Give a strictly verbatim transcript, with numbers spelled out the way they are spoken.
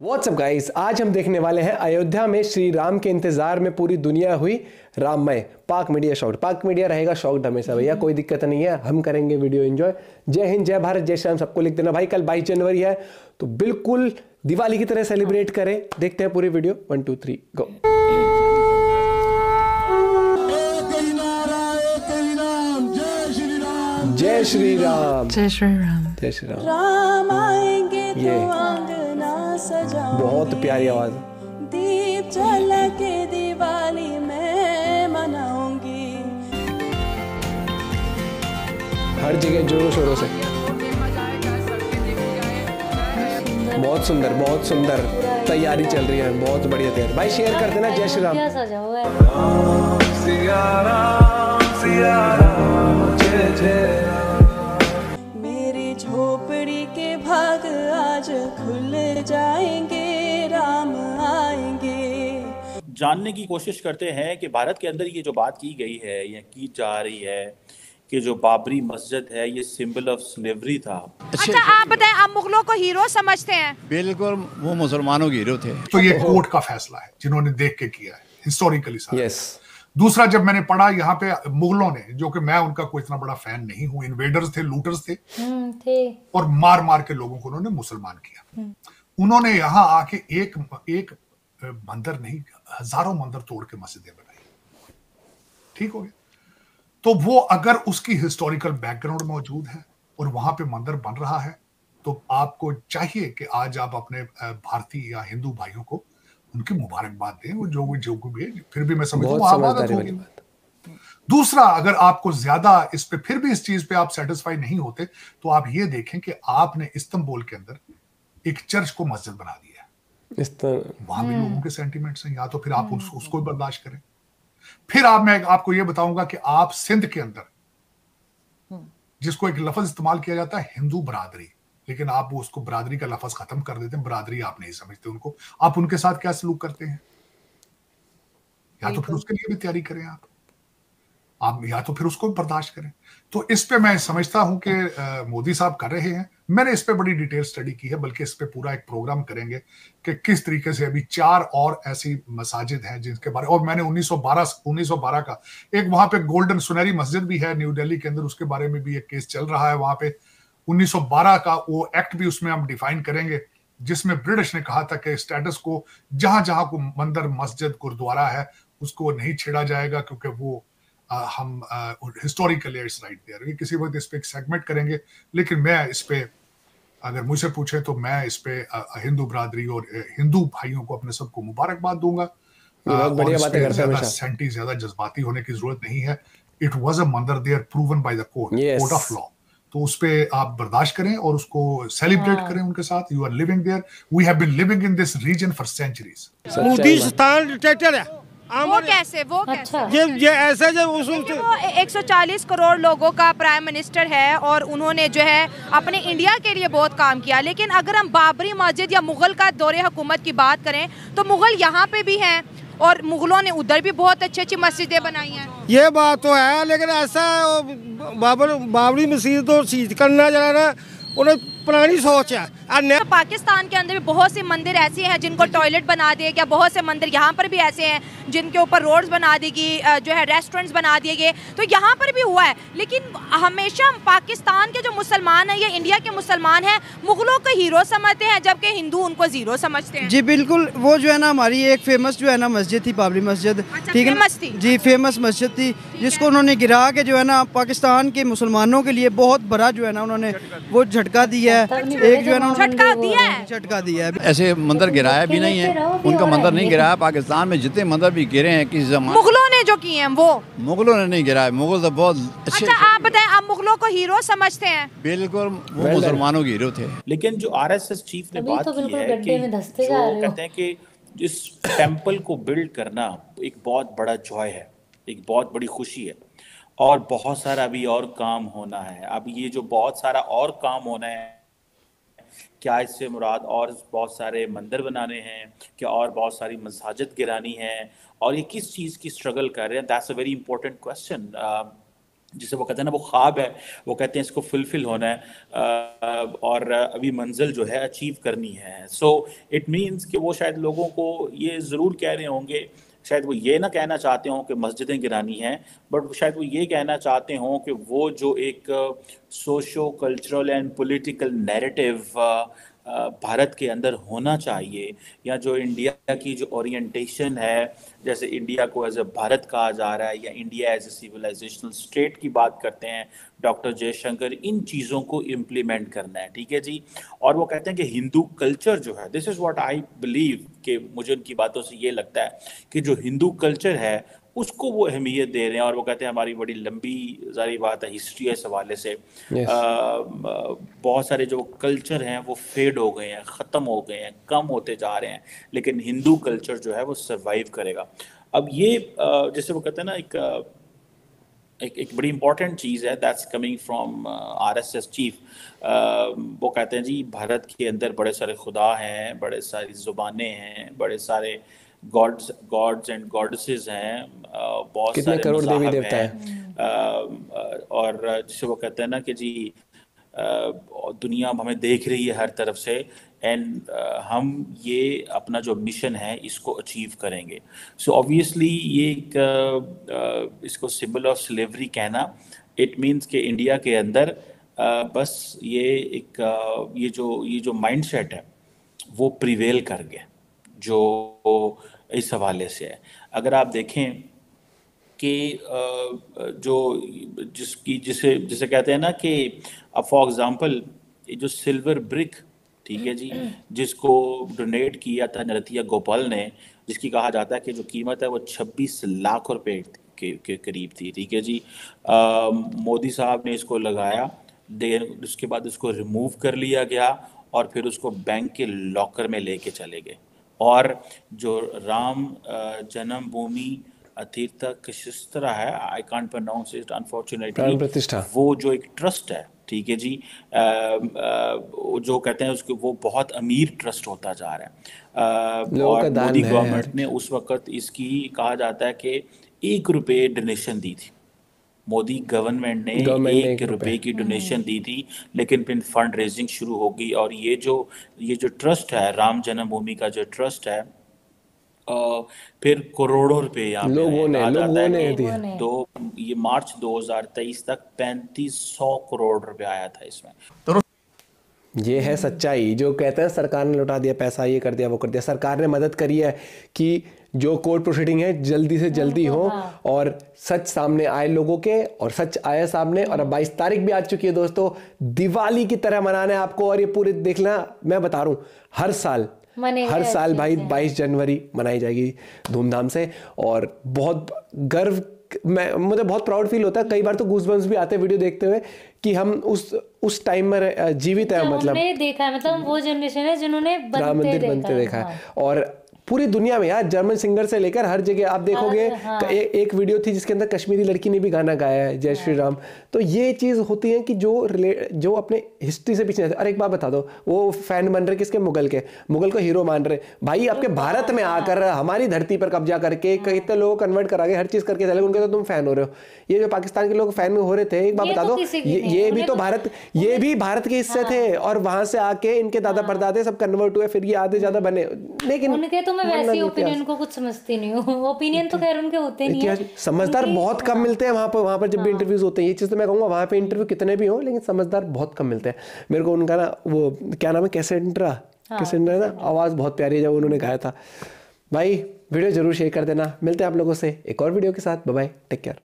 WhatsApp guys, आज हम देखने वाले हैं अयोध्या में श्री राम के इंतजार में पूरी दुनिया हुई राममय। Pak media shocked. Pak media रहेगा शॉक्ड हमेशा भैया, कोई दिक्कत नहीं है, हम करेंगे वीडियो एंजॉय। जय हिंद, जय भारत, जय श्री राम सबको लिख देना भाई। कल बाईस जनवरी है तो बिल्कुल दिवाली की तरह सेलिब्रेट करें। देखते हैं पूरी video. One two three go. जय श्री राम, जय श्री राम, जय श्री राम। राम आएंगे ये तो आंगना सजाऊंगी, बहुत प्यारी आवाज। दीप जला के दिवाली मैं मनाऊंगी। हर जगह जोरों शोरों से बहुत सुंदर, बहुत सुंदर तैयारी चल रही है, बहुत बढ़िया तैयारी। भाई शेयर कर देना। जय श्री राम। क्या सजा हुआ है? मेरी झोपड़ी के भाग आज खुल जाएंगे, राम आएंगे। जानने की कोशिश करते हैं कि भारत के अंदर ये जो बात की गई है या की जा रही है कि जो बाबरी मस्जिद है ये सिंबल ऑफ स्लेवरी था। अच्छा आप बताएं, आप मुगलों को हीरो समझते हैं? बिल्कुल, वो मुसलमानों के हीरो थे। तो ये कोर्ट का फैसला है जिन्होंने देख के किया है हिस्टोरिकली सारा। यस। दूसरा, जब मैंने पढ़ा यहाँ पे मुगलों ने, जो कि मैं उनका कोई इतना बड़ा फैन नहीं हूं, इन्वेडर्स थे, लूटर्स थे, थे और मार मार के लोगों को उन्होंने मुसलमान किया। उन्होंने यहाँ आके एक एक मंदिर नहीं, हजारों मंदिर तोड़ के मस्जिदें बनाई। ठीक हो गया। तो वो अगर उसकी हिस्टोरिकल बैकग्राउंड मौजूद है और वहां पे मंदिर बन रहा है तो आपको चाहिए कि आज आप अपने भारतीय या हिंदू भाइयों को उनकी मुबारकबाद दें। वो जो जो भी है, फिर भी मैं समझता हूं आबादत होगी। दूसरा, अगर आपको ज्यादा इस पे फिर भी इस चीज पे आप सेटिस्फाई नहीं होते तो आप ये देखें कि आपने इस्तांबुल के अंदर एक चर्च को मस्जिद बना दिया है। वहां भी लोगों के सेंटिमेंट्स हैं, या तो फिर आप उस, उसको भी बर्दाश्त करें। फिर आप मैं आपको ये बताऊंगा कि आप सिंध के अंदर जिसको एक लफ्ज इस्तेमाल किया जाता है हिंदू बरादरी, लेकिन आप वो उसको बरादरी का लफ्ज खत्म कर देते हैं। बरादरी आप नहीं समझते उनको, आप उनके साथ क्या सलूक करते हैं? या तो फिर उसके लिए भी तैयारी करें आप आप या तो फिर उसको बर्दाश्त करें। तो इस पे मैं समझता हूं कि मोदी साहब कर रहे हैं। मैंने इस पे बड़ी डिटेल स्टडी की है, बल्कि इस पे पूरा एक प्रोग्राम करेंगे कि किस तरीके से। अभी चार और ऐसी मसाजिद हैं जिनके बारे, और मैंने उन्नीस सौ बारह का एक वहां पे गोल्डन सुनहरी मस्जिद भी है न्यू दिल्ली के अंदर, उसके बारे में भी एक केस चल रहा है। वहां पे उन्नीस सौ बारह का वो एक्ट भी उसमें हम डिफाइन करेंगे, जिसमें ब्रिटिश ने कहा था कि स्टेटस को जहां जहां को मंदिर, मस्जिद, गुरुद्वारा है उसको नहीं छेड़ा जाएगा, क्योंकि वो आ, हम हिस्टोरिकली इट्स राइट देयर। किसी वक्त इस पे एक सेगमेंट करेंगे, लेकिन मैं इस पे अगर मुझे पूछे तो मैं इस पे हिंदू बरादरी और हिंदू भाइयों को अपने सबको मुबारकबाद दूंगा। बढ़िया बातें करते हैं। सेंटी ज्यादा जज्बाती होने की जरूरत नहीं है। It was a mandir there proven by the court court of law. तो उस पे आप बर्दाश्त करें और उसको सेलिब्रेट करें उनके साथ। You are living there, we have been living in this region for centuries. Modi स्थान डिक्टेटर है। वो कैसे वो अच्छा। कैसे ये ये ऐसा जब उस वो एक सौ चालीस करोड़ लोगों का प्राइम मिनिस्टर है और उन्होंने जो है अपने इंडिया के लिए बहुत काम किया। लेकिन अगर हम बाबरी मस्जिद या मुगल का दौरे हुकूमत की बात करें तो मुगल यहाँ पे भी हैं और मुगलों ने उधर भी बहुत अच्छी अच्छी मस्जिदें बनाई हैं। ये बात तो है, लेकिन ऐसा बाबर बाबरी मस्जिद तो सीज करना जरा ना, उन्हें पुरानी सोच है। तो पाकिस्तान के अंदर भी बहुत से मंदिर ऐसे हैं जिनको टॉयलेट बना दिए गया, बहुत से मंदिर यहाँ पर भी ऐसे हैं जिनके ऊपर रोड्स बना दी गई, जो है रेस्टोरेंट्स बना दिए गए। तो यहाँ पर भी हुआ है। लेकिन हमेशा पाकिस्तान के जो मुसलमान हैं या इंडिया के मुसलमान हैं मुगलों को हीरो समझते हैं, जबकि हिंदू उनको जीरो समझते हैं। जी बिल्कुल, वो जो है ना हमारी एक फेमस जो है ना मस्जिद थी, बाबरी मस्जिद। ठीक है, फेमस थी जी, फेमस मस्जिद थी, जिसको उन्होंने गिरा के जो है ना पाकिस्तान के मुसलमानों के लिए बहुत बड़ा जो है ना उन्होंने वो झटका दिया है। एक जो है ना झटका दिया है झटका दिया है। ऐसे मंदिर गिराया भी नहीं है, उनका मंदिर नहीं गिराया। पाकिस्तान में जितने मंदिर भी गिरे हैं किसी जमाने मुगलों ने जो किए हैं वो मुगलों ने नहीं गिराया। मुगल तो बहुत अच्छे। अच्छा आप बताएं, आप मुगलों को हीरो समझते हैं? बिल्कुल, वो मुसलमानों के हीरो थे। लेकिन जो आरएसएस चीफ ने बात तो की है कि जो कहते हैं कि इस टेम्पल को बिल्ड करना एक बहुत बड़ा जॉय है, एक बहुत बड़ी खुशी है, और बहुत सारा अभी और काम होना है। अब ये जो बहुत सारा और काम होना है, क्या इससे मुराद और बहुत सारे मंदिर बनाने हैं, क्या और बहुत सारी मसाजिद गिरानी है, और ये किस चीज़ की स्ट्रगल कर रहे हैं? That's a very important question. जिसे वो कहते हैं ना, वो ख्वाब है, वो कहते हैं इसको फुलफिल होना है अ, और अभी मंजिल जो है अचीव करनी है। सो इट मीन्स कि वो शायद लोगों को ये ज़रूर कह रहे होंगे, शायद वो ये ना कहना चाहते हों कि मस्जिदें गिरानी हैं, बट शायद वो ये कहना चाहते हों कि वो जो एक socio cultural and political narrative Bharat के अंदर होना चाहिए, या जो इंडिया की जो ओरिएंटेशन है, जैसे इंडिया को एज ए भारत कहा जा रहा है या India as a civilisational state की बात करते हैं डॉक्टर जयशंकर, इन चीज़ों को इम्प्लीमेंट करना है, ठीक है जी। और वो कहते हैं कि हिंदू कल्चर जो है, this is what I believe, कि मुझे उनकी बातों से ये लगता है कि जो हिंदू कल्चर है उसको वो अहमियत दे रहे हैं। और वो कहते हैं हमारी बड़ी लंबी जारी बात है, हिस्ट्री है, इस हवाले से yes. आ, बहुत सारे जो कल्चर हैं वो फेड हो गए हैं, ख़त्म हो गए हैं, कम होते जा रहे हैं, लेकिन हिंदू कल्चर जो है वो सर्वाइव करेगा। अब ये जैसे वो कहते हैं ना, एक एक, एक बड़ी इंपॉर्टेंट चीज़ है, that's coming from RSS chief. वो कहते हैं जी भारत के अंदर बड़े सारे खुदा हैं, बड़े सारी ज़ुबानें हैं, बड़े सारे गॉड्स गॉड्स एंड गॉडेसेस हैं, बहुत कितने सारे करोड़ देवी मज़ाहब देवता हैं, और जिसे वो कहते हैं ना कि जी दुनिया हमें देख रही है हर तरफ से, एंड हम ये अपना जो मिशन है इसको अचीव करेंगे। सो ऑब्वियसली ये एक इसको सिंबल ऑफ स्लेवरी कहना, इट मीन्स कि इंडिया के अंदर बस ये एक ये जो ये जो माइंडसेट है वो प्रिवेल कर गया, जो इस हवाले से है। अगर आप देखें कि जो जिसकी जिसे जिसे कहते हैं ना कि अब फॉर एग्जांपल ये जो सिल्वर ब्रिक, ठीक है जी, जिसको डोनेट किया था नरतिया गोपाल ने, जिसकी कहा जाता है कि जो कीमत है वो छब्बीस लाख रुपए के, के करीब थी, ठीक है जी। आ, मोदी साहब ने इसको लगाया, देर उसके बाद उसको रिमूव कर लिया गया और फिर उसको बैंक के लॉकर में लेके चले गए। और जो राम जन्मभूमि तीर्थ क्षेत्र है, I can't pronounce it unfortunately, वो जो एक ट्रस्ट है, ठीक है जी, आ, आ, जो कहते हैं उसको वो बहुत अमीर ट्रस्ट होता जा रहा है। और मोदी गवर्नमेंट ने उस वक्त इसकी कहा जाता है कि एक रुपये डोनेशन दी थी, मोदी गवर्नमेंट ने एक, एक रुपए की डोनेशन दी थी, लेकिन फिर फंड रेजिंग शुरू हो गई और ये जो ये जो ट्रस्ट है, राम जन्मभूमि का जो ट्रस्ट है, आ, फिर करोड़ों रुपए यहाँ पे लोगों ने लोगों ने दिया। तो ये मार्च दो हज़ार तेईस तक पैंतीस सौ करोड़ रुपए आया था इसमें। तो ये है सच्चाई, जो कहते हैं सरकार ने लौटा दिया पैसा, ये कर दिया वो कर दिया। सरकार ने मदद करी है कि जो कोर्ट प्रोसीडिंग है जल्दी से जल्दी हो और सच सामने आए लोगों के, और सच आया सामने। और अब बाईस तारीख भी आ चुकी है दोस्तों, दिवाली की तरह मनाना है आपको। और ये पूरे देखना, मैं बता रहा हूँ, हर साल हर साल भाई बाईस जनवरी मनाई जाएगी धूमधाम से। और बहुत गर्व, मैं मुझे बहुत प्राउड फील होता है, कई बार तो गूज़बम्स भी आते हैं वीडियो देखते हुए कि हम उस उस टाइम में जीवित है, मतलब हमने देखा है, मतलब वो जनरेशन है जिन्होंने राम मंदिर बनते देखा है। और पूरी दुनिया में यार, जर्मन सिंगर से लेकर हर जगह आप देखोगे। हाँ। ए, एक वीडियो थी जिसके अंदर कश्मीरी लड़की ने भी गाना गाया है, जय श्री राम। तो ये चीज़ होती है कि जो जो अपने हिस्ट्री से पीछे। और एक बात बता दो, वो फैन बन रहे किसके? मुगल के। मुगल को हीरो मान रहे भाई। आपके भारत में आकर हमारी धरती पर कब्जा करके कितने लोग कन्वर्ट करा के हर चीज़ करके चले, उनके तो तुम फैन हो रहे हो। ये जो पाकिस्तान के लोग फैन हो रहे थे, एक बात बता दो, ये भी तो भारत ये भी भारत के हिस्से थे, और वहां से आके इनके दादा परदादे सब कन्वर्ट हुए, फिर ये आधे ज्यादा बने। लेकिन उनके तो मैं वैसे ओपिनियन को कुछ समझती नहीं हूँ। ओपिनियन तो खैर उनके होते नहीं है। समझदार बहुत कम मिलते हैं वहां पर वहां पर जब भी इंटरव्यूज होते हैं। ये चीज तो मैं कहूँगा, वहां पे इंटरव्यू कितने भी हो, लेकिन समझदार बहुत कम मिलते हैं। मेरे को उनका ना वो क्या नाम है, कैसेंड्रा कैसेंड्रा ना, आवाज बहुत प्यारी है जब उन्होंने गाया था। भाई वीडियो जरूर शेयर कर देना। मिलते हैं आप लोगों से एक और वीडियो के साथ। Bye bye, take care.